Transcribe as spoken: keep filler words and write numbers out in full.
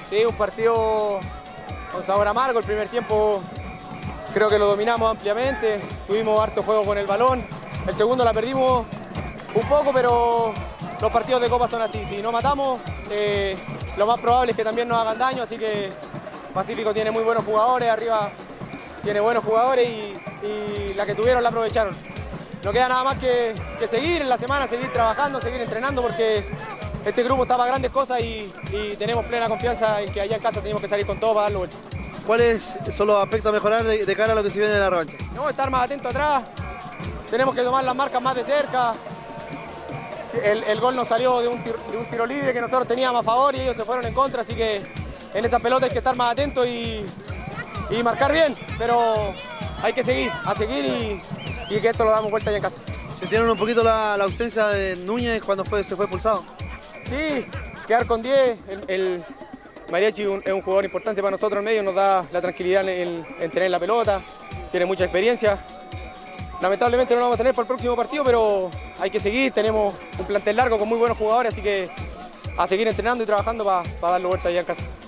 Sí, un partido con sabor amargo. El primer tiempo creo que lo dominamos ampliamente, tuvimos harto juego con el balón. El segundo la perdimos un poco, pero los partidos de Copa son así. Si no matamos, eh, lo más probable es que también nos hagan daño, así que Pacífico tiene muy buenos jugadores, arriba tiene buenos jugadores y, y la que tuvieron la aprovecharon. No queda nada más que, que seguir en la semana, seguir trabajando, seguir entrenando, porque este grupo está para grandes cosas y, y tenemos plena confianza en que allá en casa tenemos que salir con todo para darlo vuelta. ¿Cuáles son los aspectos a mejorar de, de cara a lo que se viene en la revancha? No, estar más atento atrás, tenemos que tomar las marcas más de cerca. El, el gol nos salió de un, tiro, de un tiro libre que nosotros teníamos a favor y ellos se fueron en contra, así que en esa pelota hay que estar más atento y, y marcar bien, pero hay que seguir, a seguir y, y que esto lo damos vuelta allá en casa. ¿Sintieron un poquito la, la ausencia de Núñez cuando fue, se fue expulsado? Sí, quedar con diez, el, el Mariachi un, es un jugador importante para nosotros en medio, nos da la tranquilidad en, en tener la pelota, tiene mucha experiencia. Lamentablemente no lo vamos a tener para el próximo partido, pero hay que seguir, tenemos un plantel largo con muy buenos jugadores, así que a seguir entrenando y trabajando para, para darle vuelta allá en casa.